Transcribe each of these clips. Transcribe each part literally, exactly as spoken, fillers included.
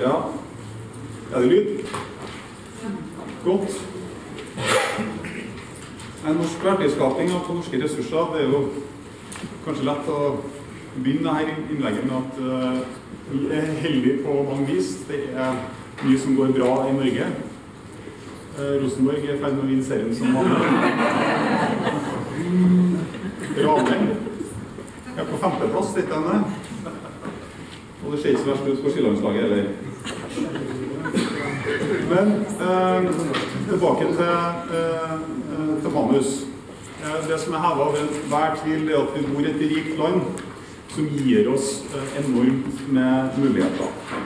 Ja. Er det lyd? Godt. En norsk verdiskaping på norske ressurser, det er jo kanskje lett å begynne her innlegget med at uh, vi er heldige på mange vis. Det er mye som går bra i Norge. Uh, Rosenborg er ferdig med å vinne serien som vanlig. Ranheim er på femteplass, litt denne. Og det ser ikke så verst ut på Skillandslaget, eller? Men uh, tilbake til, uh, til manus. Uh, det som er hevet over hver tvil er at vi bor i et rikt land som gir oss uh, enormt med muligheter.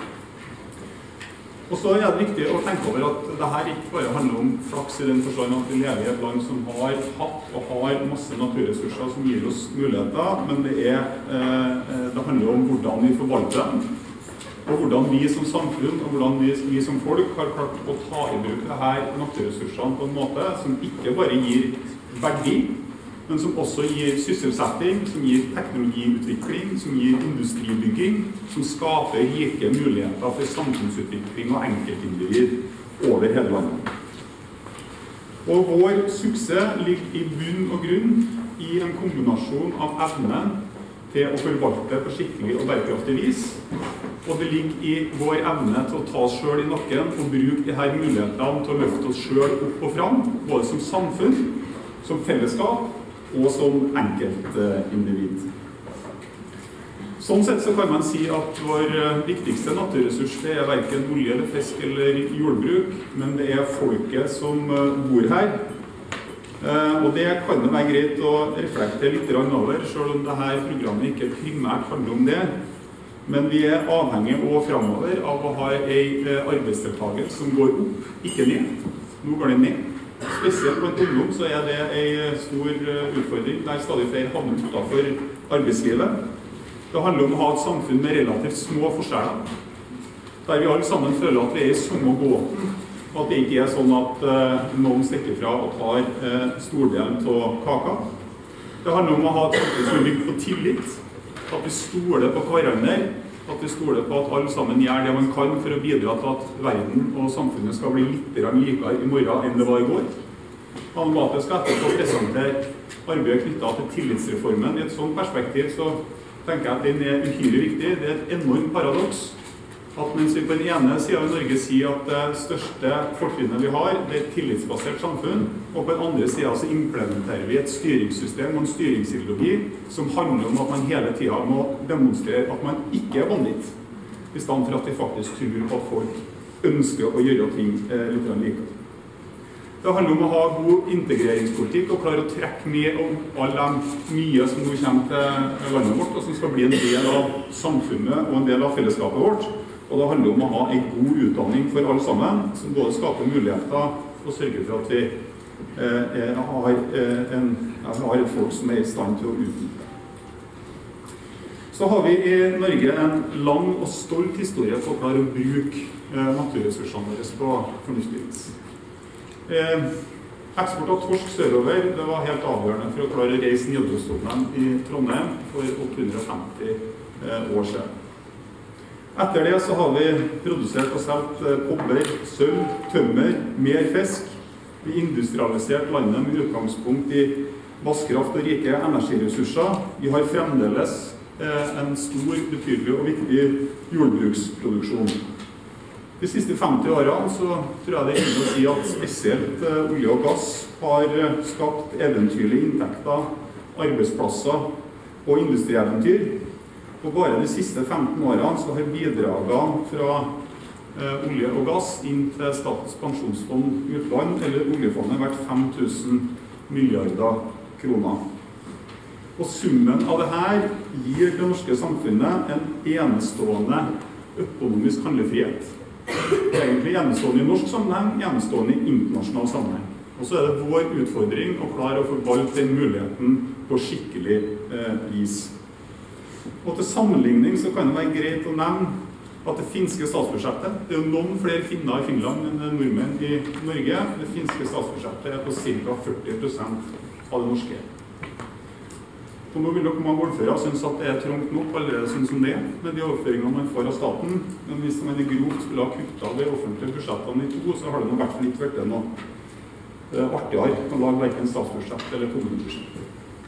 Og så er det viktig å tenke over at dette ikke bare handler om flaks i den forstand at vi lever i et land som har hatt og har masse naturressurser som gir oss muligheter, men det, er, uh, det handler om hvordan vi forvalter dem. Og hvordan vi som samfunn og hvordan vi, vi som folk har klart å ta i bruk disse naturressursene på en måte som ikke bare gir verdi, men som også gir sysselsetting, som gir teknologiutvikling, som gir industribygging, som skaper rike muligheter for samfunnsutvikling og enkeltindivid over hele landet. Og vår suksess ligger i bunn og grunn i en kombinasjon av evne til å forvalte på skikkelig og bærekraftig vis, og det ligger i vår evne til å ta oss selv i nakken og bruke disse mulighetene til å løfte oss selv opp og fram, både som samfunn, som fellesskap og som enkeltindivid. Sånn sett så kan man si at vår viktigste naturressurs det er hverken olje eller fisk eller jordbruk, men det er folket som bor her. Og det kan det være greit å reflektere litt over, selv om dette programmet ikke primært handler om det. Men vi er avhengig og fremover av å ha en arbeidsdeltakelse som går opp, ikke ned. Nå går det ned. Spesielt blant ungdom så er det en stor utfordring der stadig flere havner utenfor arbeidslivet. Det handler om å ha et samfunn med relativt små forskjeller, der vi alle sammen føler at vi er i samme båten, og at det ikke er sånn at uh, noen stikker fra og tar uh, stordelen av kaka. Det handler om å ha et samfunn som bygger på tillit, at vi stoler på hverandre, at vi stoler på at alle sammen gjør det man kan for å bidra til at verden og samfunnet skal bli litt likere i morgen enn det var i går. Anne Mate skal etterpå presentere arbeidet knyttet til tillitsreformen. I et sånt perspektiv så tenker jeg at den er uhyre viktig. Det er et enormt paradoks at mens vi på den ene siden i Norge sier at det største fortrinnet vi har, det er et tillitsbasert samfunn, og på den andre siden så implementerer vi et styringssystem og en styringsideologi som handler om at man hele tiden må demonstrere at man ikke er banditt, i stedet for at vi faktisk tror på at folk ønsker å gjøre ting eh, litt like. Det handler om å ha god integreringspolitikk og klare å trekke med om alle de nye som nå kommer til landet vårt, og som skal bli en del av samfunnet og en del av fellesskapet vårt. Og det handler om å ha en god utdanning for alle sammen, som både skaper muligheter og sørger for at vi eh, har, eh, en, har et folk som er i stand til å utnytte. Så har vi i Norge en lang og stolt historie for å klare å bruke eh, naturressursene våre på fornuftig vis. Eh, eksport av torsk sørover det var helt avgjørende for å klare å reise Nidarosdomen i Trondheim for åtte hundre og femti eh, år siden. Etter det så har vi produsert og solgt kobber, sølv, tømmer, mer fisk. Vi industrialisert landet med utgangspunkt i vasskraft og rike energiressurser. Vi har fremdeles en stor, betydelig og viktig jordbruksproduksjon. De siste femti årene så tror jeg det er enig å si at spesielt olje og gass har skapt eventyrlige inntekter, arbeidsplasser og industrieventyr. Og bare de siste femten årene så har bidragene fra eh, olje og gass inn til Statens pensjonsfond utland, eller oljefondet, vært fem tusen milliarder kroner. Og summen av det her gir det norske samfunnet en enestående økonomisk handlefrihet. Egentlig enestående i norsk sammenheng, enestående i internasjonal sammenheng. Og så er det vår utfordring å klare å forvalte den muligheten på skikkelig eh, vis. Og til sammenligning så kan det være greit å nevne at det finske statsbudsjettet, det er jo noen flere finner i Finland enn nordmenn i Norge, det finske statsbudsjettet er på ca førti prosent av det norske. Og nå vil nok mange golfere synes at det er trångt nok allerede sånn som det, med de overføringene man får av staten. Men hvis man er grovt skulle ha kuttet de offentlige budsjettene i to, så har det nå i hvert fall ikke vært noe uh, artigere å lage hverken statsbudsjett eller kommunebudsjett.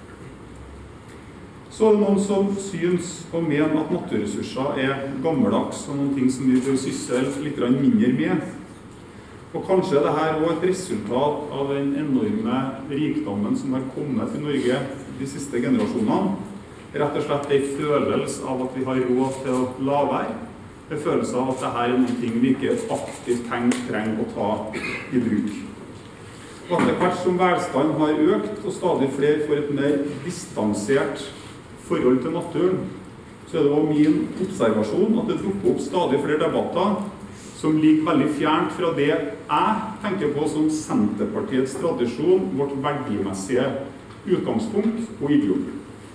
Så er det noen som synes og mener at naturressurser er gammeldags og noen ting som vi bør syssel litt mindre med. Og kanskje er dette også et resultat av den enorme rikdommen som har kommet til Norge de siste generasjonene. Rett og slett en følelse av at vi har råd til å la være. En følelse av at dette er noe vi ikke aktivt trenger å ta i bruk. Og etter hvert som velstand har økt, og stadig flere får et mer distansert forhold til naturen, så er det også min observasjon at det dukker opp stadig flere debatter som ligger veldig fjernt fra det jeg tenker på som Senterpartiets tradisjon, vårt verdimessige utgangspunkt og ideologi.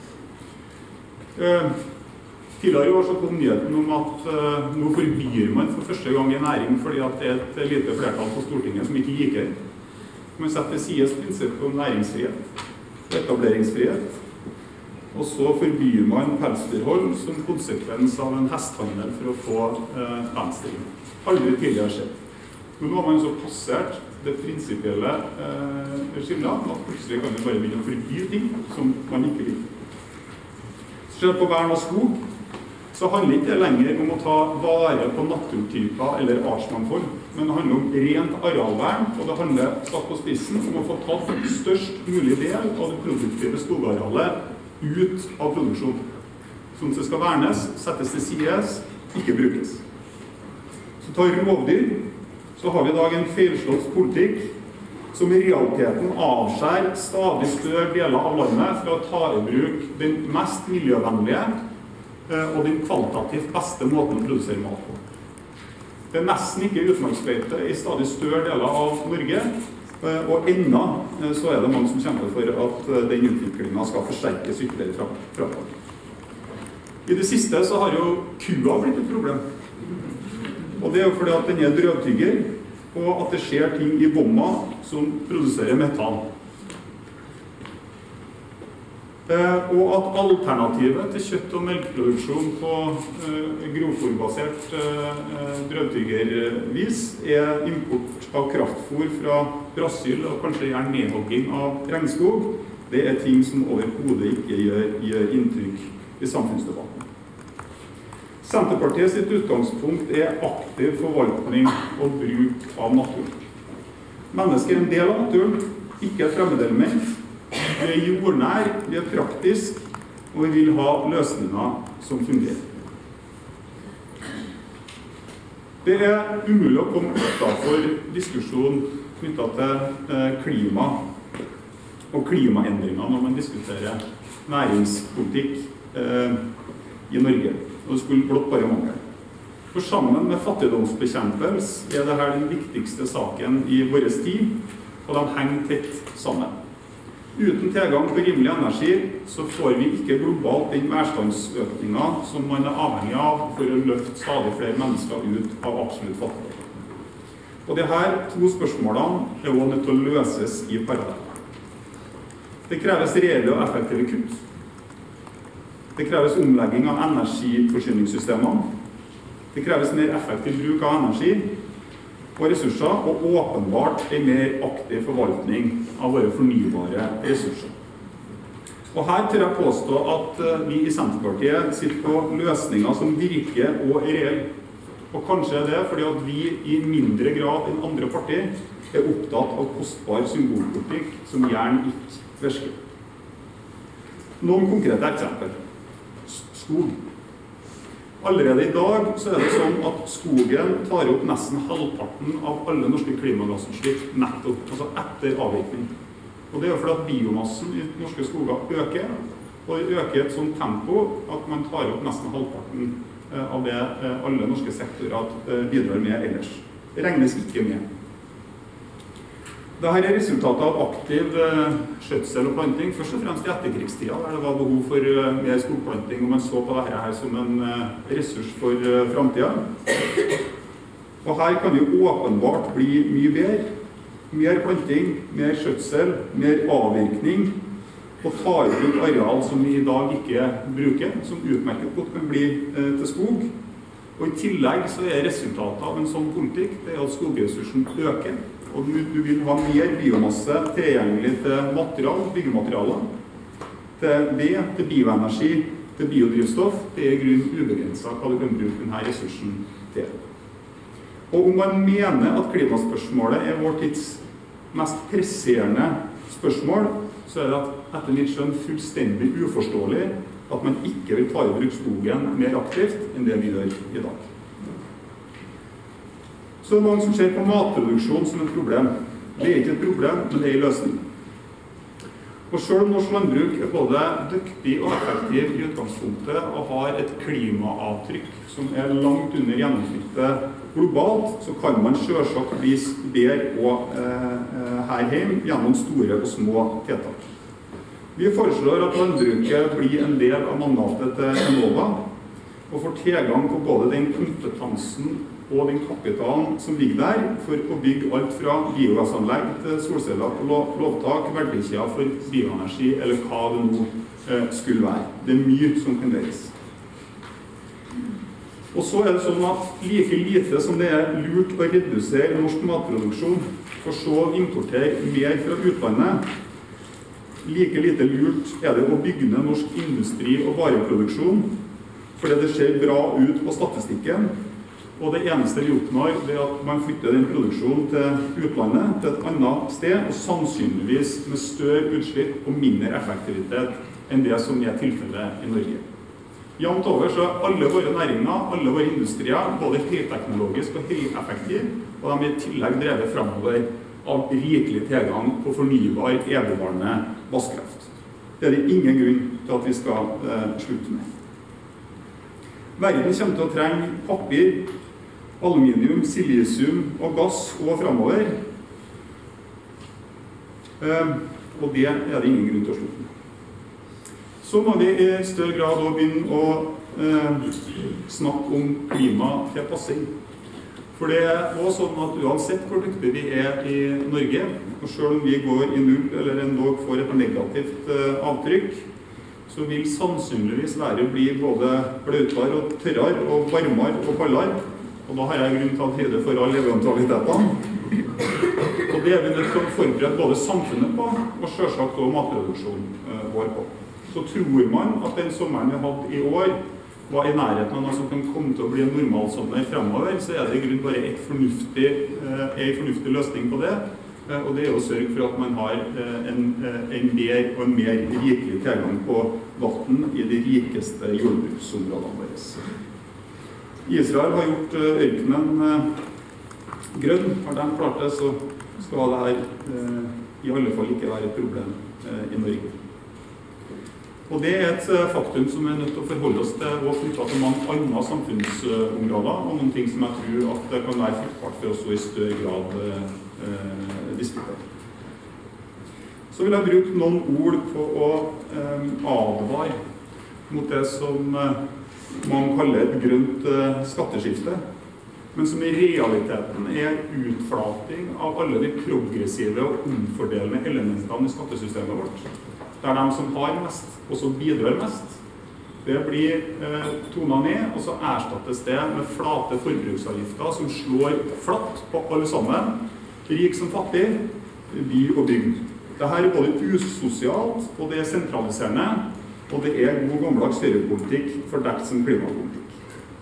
Eh, tidligere i år så kom nyheten om at eh, nå forbyr man for første gang en næring fordi at det er et lite flertall på Stortinget som ikke liker. Man setter til sides prinsippet om næringsfrihet, etableringsfrihet, og så forbyr man pelsdyrhold som konsekvens av en hesthandel for å få eh, pelsdyr. Aldri tidligere skjedd. Men nå har man så passert det prinsipielle eh, skillet at plutselig kan vi bare begynne å forby ting som man ikke liker. Så skjer på vern av skog, så handler ikke det lenger om å ta vare på naturtyper eller artsmangfold, men det handler om rent arealvern, og det handler satt på spissen om å få tatt størst mulig del av det produktive skogarealet ut av produksjon. Sånn som det skal vernes, settes til sides, ikke brukes. Så tar rovdyr, så har vi i dag en feilslått politikk som i realiteten avskjær stadig større deler av landet fra å ta i bruk den mest miljøvennlige og den kvalitativt beste måten å produsere mat på. Det er nesten ikke utmarksbeite i stadig større deler av Norge, og enda så er det mange som kjemper for at den utviklingen skal forsterkes ytterligere framover. I det siste så har jo kua blitt et problem. Og det er jo fordi at den er drøvtygger, og at det skjer ting i bomma som produserer metan. Eh, og at alternativet til kjøtt- og melkeproduksjon på eh, grovfôrbasert eh, drøvtyggervis er import av kraftfôr fra Brasil og kanskje gjerne nedhogging av regnskog. Det er ting som overhodet ikke gjør, gjør inntrykk i samfunnsdebatten. Senterpartiet sitt utgangspunkt er aktiv forvaltning og bruk av naturen. Mennesker er en del av naturen, ikke et fremmedelement. Vi er jordnær, vi er praktisk, og vi vil ha løsninger som fungerer. Det er umulig å komme utenfor diskusjon knyttet til klima og klimaendringer når man diskuterer næringspolitikk i Norge. Og det skulle blott bare mangle. For sammen med fattigdomsbekjempelse er dette den viktigste saken i vår tid, og de henger tett sammen. Uten tilgang på rimelig energi så får vi ikke globalt den velstandsøkningen som man er avhengig av for å løfte stadig flere mennesker ut av absolutt fattigdom. Og disse to spørsmålene er også nødt til å løses i parallell. Det kreves reelle og effektive kutt. Det kreves omlegging av energiforsyningssystemene. Det kreves mer effektiv bruk av energi og ressurser, og åpenbart en mer aktiv forvaltning av våre fornybare ressurser. Og her tør jeg påstå at vi i Senterpartiet sitter på løsninger som virker og er reelle. Og kanskje er det fordi at vi i mindre grad enn andre partier er opptatt av kostbar symbolpolitikk som gjerne ikke virker. Noen konkrete eksempler. Skog. Allerede i dag så er det sånn at skogen tar opp nesten halvparten av alle norske klimagassutslipp nettopp, altså etter avvirkning. Og det er jo fordi at biomassen i norske skoger øker, og det øker i et sånt tempo at man tar opp nesten halvparten av det alle norske sektorer bidrar med ellers. Det regnes ikke med. Dette er resultatet av aktiv skjøtsel og planting, først og fremst i etterkrigstida, der det var behov for mer skogplanting, og man så på dette her som en ressurs for fremtiden. Og her kan det åpenbart bli mye bedre. Mer planting, mer skjøtsel, mer avvirkning, og ta i bruk areal som vi i dag ikke bruker, som utmerket godt kan bli eh, til skog. Og i tillegg så er resultatet av en sånn politikk det er at skogressursen øker, og du, du vil ha mer biomasse tilgjengelig til material, byggematerialer, til ved, til bioenergi, til biodrivstoff. Det er i grunn ubegrenset hva du kan bruke denne ressursen til. Og om man mener at klimaspørsmålet er vår tids mest presserende spørsmål, så er det at etter mitt skjønn fullstendig uforståelig at man ikke vil ta i bruk skogen mer aktivt enn det vi gjør i dag. Så det er mange som ser på matproduksjon som et problem. Det er ikke et problem, men det er en løsning. Og selv om norsk landbruk er både dyktig og effektiv i utgangspunktet og har et klimaavtrykk som er langt under gjennomsnittet globalt, så kan man selvsagt bli bedre og eh, her hjemme gjennom store og små tiltak. Vi foreslår at landbruket blir en del av mandatet til Enova og får tilgang på både den kompetansen og den kapitalen som ligger der for å bygge alt fra biogassanlegg til solceller på lovtak, verdikjeder for bioenergi eller hva det nå eh, skulle være. Det er mye som kan gjøres. Og så er det sånn at like lite som det er lurt å redusere norsk matproduksjon for så å importere mer fra utlandet, like lite lurt er det å bygge ned norsk industri og vareproduksjon fordi det ser bra ut på statistikken. Og det eneste vi oppnår er at man flytter den produksjonen til utlandet, til et annet sted, og sannsynligvis med større utslipp og mindre effektivitet enn det som er tilfellet i Norge. Jevnt over så er alle våre næringer, alle våre industrier, både høyteknologisk og høyeffektiv, og de er i tillegg drevet fremover av rikelig tilgang på fornybar, evigvarende vasskraft. Det er det ingen grunn til at vi skal eh, slutte med. Verden kommer til å trenge papir, aluminium, silisium og gass og fremover. Eh, og det er det ingen grunn til å slutte med. Så må vi i større grad også begynne å eh, snakke om klimatilpassing. For det er også sånn at uansett hvor dyktig vi er i Norge, og selv om vi går i null eller endog får et negativt eh, avtrykk, så vil sannsynligvis været bli både bløtere og tørrere og varmere og kaldere. Og da har jeg grunn til å ta høyde for alle eventualitetene. Og det er vi nødt til å forberede både samfunnet på, og selvsagt også matproduksjonen vår på. Så tror man at den sommeren vi hadde i år var i nærheten av noe som kan komme til å bli en normal sommer fremover, så er det i grunn bare et fornuftig, en fornuftig løsning på det. Og det er å sørge for at man har en, en mer og en mer rikelig tilgang på vann i de rikeste jordbruksområdene våre. Israel har gjort ørkenen grønn. Har de klart det, så skal det her i alle fall ikke være et problem i Norge. Og det er et faktum som vi er nødt til å forholde oss til og knyttet til mange andre samfunnsområder, og noen ting som jeg tror at det kan være fruktbart for oss i større grad eh, diskutere. Så vil jeg bruke noen ord på å eh, advare mot det som eh, man kaller et grønt eh, skatteskifte, men som i realiteten er utflating av alle de progressive og omfordelende elementene i skattesystemet vårt. Det er de som har mest, og som bidrar mest. Det blir eh, tonet ned, og så erstattes det med flate forbruksavgifter som slår flatt på alle sammen. Rik som fattig, by og bygd. Dette er både usosialt, og det er sentraliserende, og det er god gammeldags høyrepolitikk fordekt som klimapolitikk.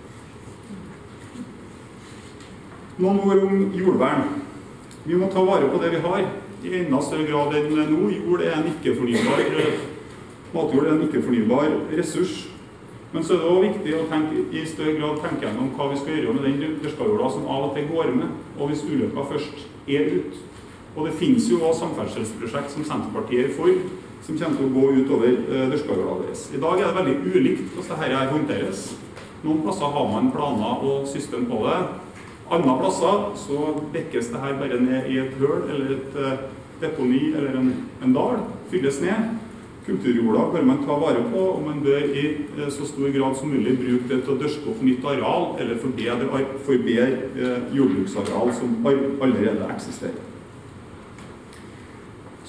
Noen ord om jordvern. Vi må ta vare på det vi har. I enda større grad enn nå. Jord er en ikke-fornybar, matjord er en ikke-fornybar ressurs. Men så er det også viktig å tenke, i større grad tenke gjennom hva vi skal gjøre med den dyrkajorda som av og til går med, og hvis ulykka først er ut. Og det finnes jo også samferdselsprosjekt som Senterpartiet er for, som kommer til å gå ut over dyrkajorda deres. I dag er det veldig ulikt hvordan dette håndteres. Noen plasser har man planer og system på det. Andre plasser så dekkes det her bare ned i et høl eller et uh, deponi eller en, en dal, fylles ned. Kulturjorda bør man ta vare på, og man bør i uh, så stor grad som mulig bruke det til å dyrke opp nytt areal eller forbedre, forbedre uh, jordbruksareal som allerede eksisterer.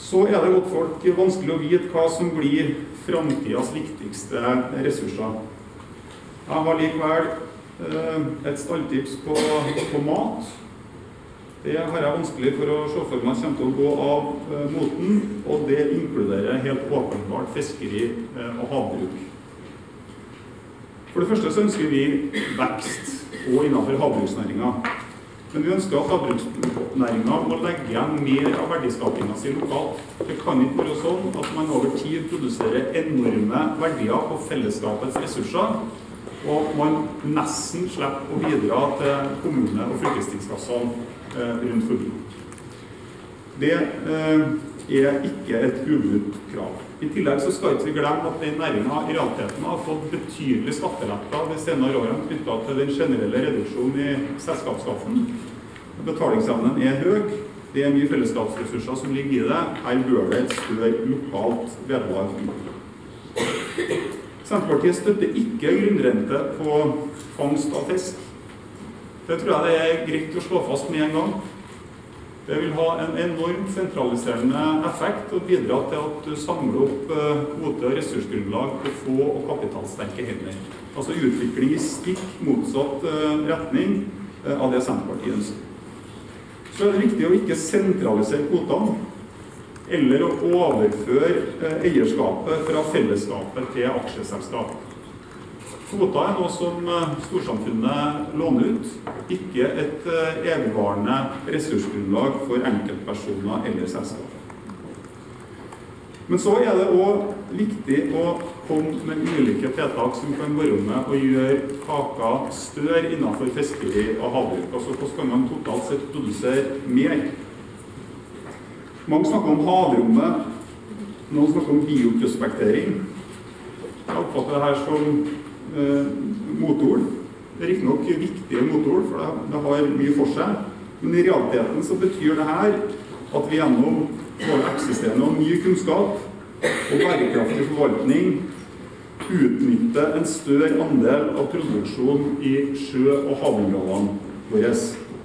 Så er det godt folk vanskelig å vite hva som blir framtidens viktigste ressurser. Jeg har likevel eh, et stalltips på, på mat. Det har jeg vanskelig for å se for meg kommer til å gå av eh, moten, og det inkluderer helt åpenbart fiskeri eh, og havbruk. For det første så ønsker vi vekst og innenfor havbruksnæringen. Men vi ønsker at havbruksnæringen må legge igjen mer av verdiskapingen sin lokalt. Det kan ikke være sånn at man over tid produserer enorme verdier på fellesskapets ressurser, og man nesten slipper å bidra til kommune- og fylkestingskassene eh, rundt forbi. Det eh, er ikke et ubrutt krav. I tillegg så skal ikke vi glemme at den næringen i realiteten har fått betydelig skatteletter de senere årene knyttet til den generelle reduksjonen i selskapsskatten. Betalingsevnen er høy, det er mye fellesskapsressurser som ligger i det, her bør det et større lokalt vedlag i. Senterpartiet støtter ikke grunnrente på fangst av fisk. Det tror jeg det er greit å slå fast med en gang. Det vil ha en enormt sentraliserende effekt og bidra til at du samler opp kvote- og ressursgrunnlag på få og kapitalsterke hender. Altså utvikling i stikk motsatt retning av det Senterpartiet ønsker. Så er det viktig å ikke sentralisere kvotene, eller å overføre eierskapet fra fellesskapet til aksjeselskap. Kvoter er noe som storsamfunnet låner ut, ikke et evigvarende ressursgrunnlag for enkeltpersoner eller selskaper. Men så er det også viktig å komme med ulike tiltak som kan være med og gjøre kaka større innenfor fiskeri og havbruk. Altså hvordan kan man totalt sett produsere mer? Mange snakker om havrommet, noen snakker om bioprospektering. Jeg oppfatter det her som Eh, motord. Det er ikke nok viktige motord, for det, det har mye for seg. Men i realiteten så betyr det her at vi gjennom både eksisterende og ny kunnskap og bærekraftig forvaltning utnytter en større andel av produksjon i sjø- og havområdene våre.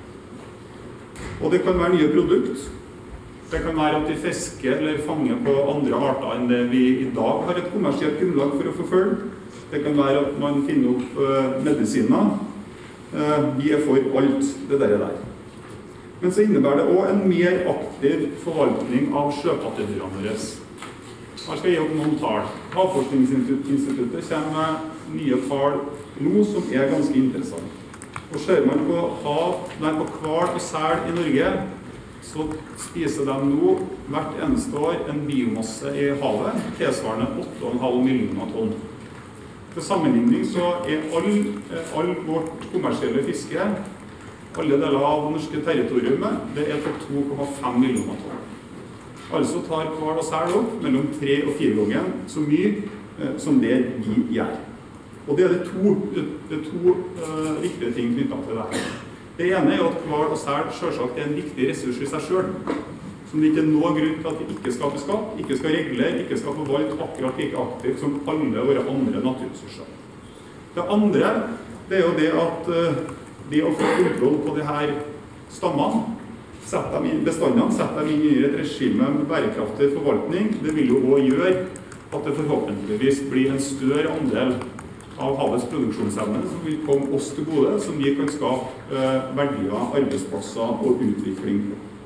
Og det kan være nye produkt. Det kan være at vi fisker eller fanger på andre arter enn det vi i dag har et kommersielt grunnlag for å forfølge. Det kan være at man finner opp uh, medisiner. Uh, vi er for alt det der, der. Men så innebærer det også en mer aktiv forvaltning av sjøpattedyrene våre. Her skal jeg gi opp noen tall. Havforskningsinstituttet kommer med nye tall nå som er ganske interessant. Og ser man på, hav, nei, på hval og sel i Norge, så spiser de nå hvert eneste år en biomasse i havet, tilsvarende åtte komma fem millioner tonn. Til sammenligning så er all, all vårt kommersielle fiske, alle deler av norske territoriumet, det er på to komma fem millioner tonn. Altså tar hval og sel opp mellom tre og fire ganger så mye eh, som det vi gjør. Og det er det to, det er to uh, viktige ting knyttet til dette. Det ene er at hval og sel selvsagt er en viktig ressurs i seg selv, som det ikke er noe grunn til at vi ikke skal beskatte, ikke skal regulere, ikke skal forvalte akkurat like aktivt som alle våre andre naturressurser. Det andre, det er jo det at uh, det å få kontroll på de her stammene, sette dem inn, bestandene, sette dem inn i et regime med bærekraftig forvaltning, det vil jo også gjøre at det forhåpentligvis blir en større andel av havets produksjonsevne som vil komme oss til gode, som vi kan skape uh, verdier, arbeidsplasser og utvikling.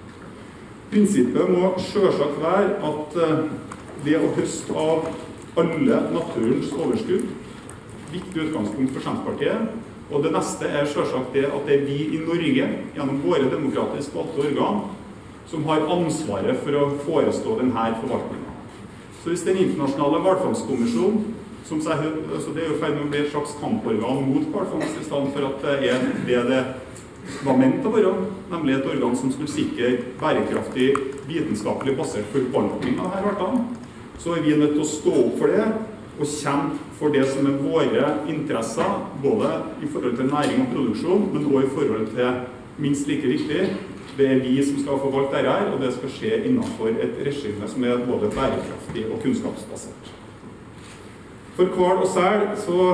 Prinsippet må selvsagt være at det å høste av alle naturens overskudd, viktig utgangspunkt for Senterpartiet, og det neste er selvsagt det at det er vi i Norge, gjennom våre demokratisk valgte organ, som har ansvaret for å forestå denne forvaltningen. Så hvis den internasjonale hvalfangstkommisjonen, som seg, altså det er jo feil med å bli et slags kamporgan mot hvalfangst i stedet for at det er det det var ment å være, nemlig et organ som skulle sikre bærekraftig, vitenskapelig basert forvaltning av disse artene, så er vi nødt til å stå opp for det og kjempe for det som er våre interesser, både i forhold til næring og produksjon, men også i forhold til, minst like viktig, det er vi som skal forvalte dette her, og det skal skje innenfor et regime som er både bærekraftig og kunnskapsbasert. For hval og sel så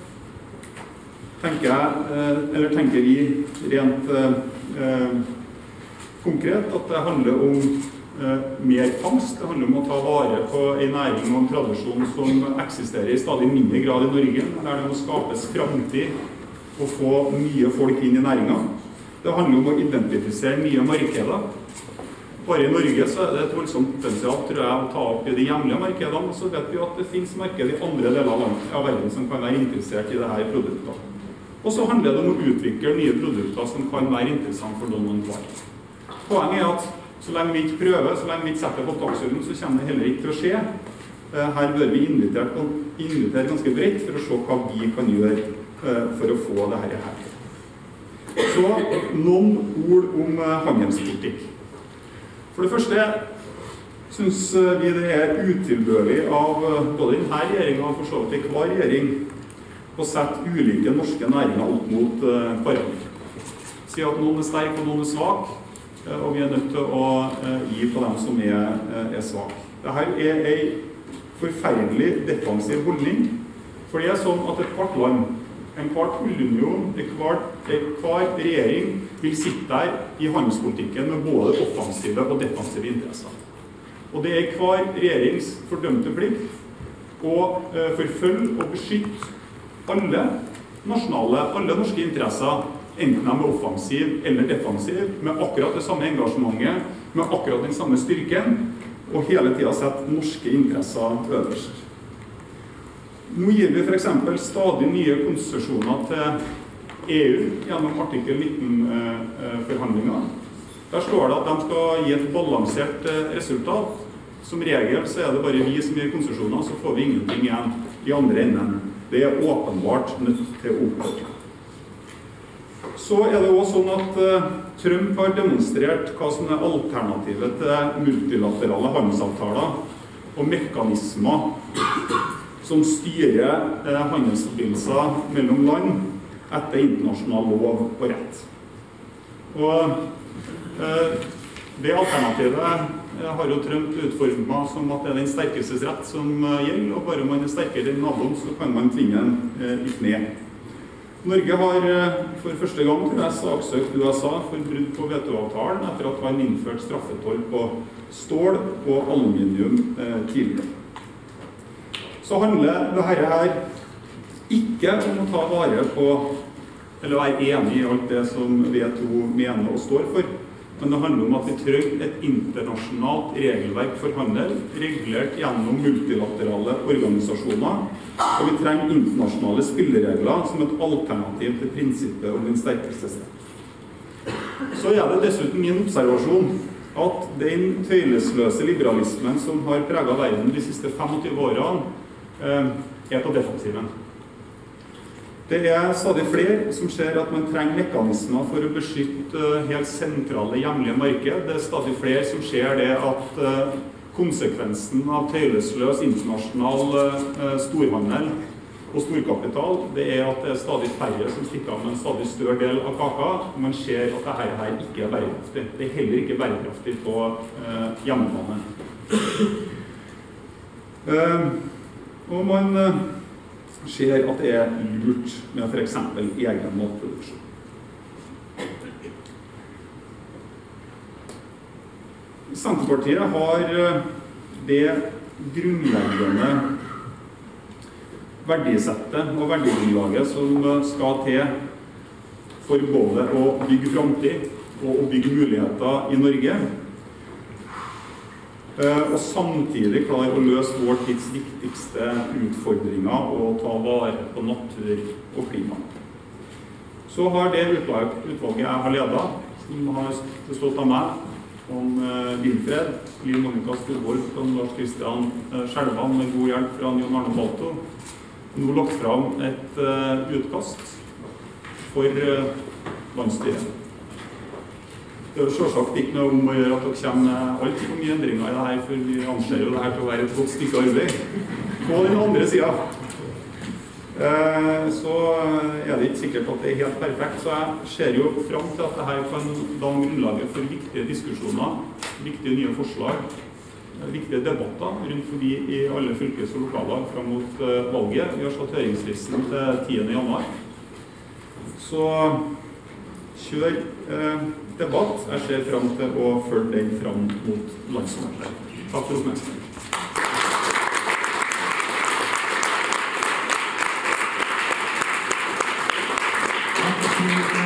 tenker jeg, eller tenker vi rent eh, konkret at det handler om mer fangst. Det handler om å ta vare på en næring og en tradisjon som eksisterer i stadig mindre grad i Norge, der det må skapes framtid og få nye folk inn i næringen. Det handler om å identifisere nye markeder. Bare i Norge så er det et voldsomt potensial, tror jeg, å ta opp i de hjemlige markedene, og så vet vi at det finnes markeder i andre deler av, landet, av verden som kan være interessert i dette produktet. Og så handler det om å utvikle nye produkter som kan være interessant for noen hver. Poenget er at så lenge vi ikke prøver, så lenge vi ikke setter på dagsordenen, så kommer det heller ikke til å skje. Her bør vi invitere, invitere ganske bredt for å se hva vi kan gjøre for å få dette her. Så noen ord om handelspolitikk. For det første synes vi det er utilbørlig av både denne regjeringen og for så vidt hver regjering å sette ulike norske næringer opp mot hverandre. Si at noen er sterk og noen er svak, og vi er nødt til å gi på dem som er, er svak. Dette er en forferdelig defensiv holdning, for det er sånn at et hvert land, en hvert tullunion, hver, hver regjering vil sitte der i handelspolitikken med både offensive og defensive interesser. Og det er hver regjerings fordømte plikt å forfølge og beskytte alle nasjonale, alle norske interesser, enten de er offensiv eller defensiv, med akkurat det samme engasjementet, med akkurat den samme styrken, og hele tiden sette norske interesser øverst. Nå gir vi for eksempel stadig nye konsesjoner til E U gjennom artikkel nitten-forhandlinger. Der står det at de skal gi et balansert resultat. Som regel så er det bare vi som gir konsesjoner, så får vi ingenting igjen i andre enden. Det er åpenbart nødt til å opphøre. Så er det også sånn at uh, Trump har demonstrert hva som er alternativet til multilaterale handelsavtaler og mekanismer som styrer uh, handelsforbindelser mellom land etter internasjonal lov og rett. Og uh, det alternativet uh, har jo Trump utformet som at det er den sterkestes rett som uh, gjelder, og bare om man er sterkere enn naboen, så kan man tvinge den uh, i kne. Norge har for første gang, tror jeg, saksøkt U S A for brudd på W T O-avtalen etter at han innførte straffetoll på stål og aluminium eh, tidligere. Så handler dette her ikke om å ta vare på, eller være enig i alt det som W T O mener og står for, men det handler om at vi trenger et internasjonalt regelverk for handel, regulert gjennom multilaterale organisasjoner, og vi trenger internasjonale spilleregler som et alternativ til prinsippet om den sterkeste rett. Så er det dessuten min observasjon at den tøylesløse liberalismen som har preget verden de siste femogtyve årene, er på defensiven. Det er stadig flere som ser at man trenger mekanismer for å beskytte helt sentrale hjemlige marked. Det er stadig flere som ser det at konsekvensen av tøylesløs internasjonal storhandel og storkapital, det er at det er stadig færre som stikker av med en stadig større del av kaka, og man ser at dette her ikke er bærekraftig. Det er heller ikke bærekraftig på eh, hjemmebane. Uh, og man uh, ser at det er lurt med for eksempel egen matproduksjon. Senterpartiet har det grunnleggende verdisettet og verdigrunnlaget som skal til for både å bygge framtid og å bygge muligheter i Norge, og samtidig klare å løse vår tids viktigste utfordringer og ta vare på natur og klima. Så har det utvalget jeg har ledet, som har bestått av meg, om Wilfred, Liv Monica Storvold og Lars Kristian Skjelvan med god hjelp fra Jon Arne Balto, nå lagt fram et uh, utkast for uh, landsstyret. Det er jo selvsagt ikke noe om å gjøre at dere kommer med alt for mye endringer i det her, for vi anser jo det her til å være et godt stykke arbeid. På den andre siden uh, så er det ikke sikkert at det er helt perfekt, så jeg ser jo frem til at dette kan danne grunnlaget for viktige diskusjoner, viktige nye forslag, viktige debatter rundt forbi i alle fylkes- og lokaler frem mot uh, valget. Vi har satt høringsfristen til tiende januar. Så kjør uh, debatt. Jeg ser frem til å følge den fram mot landsmøtet. Takk for oppmerksomheten. Takk for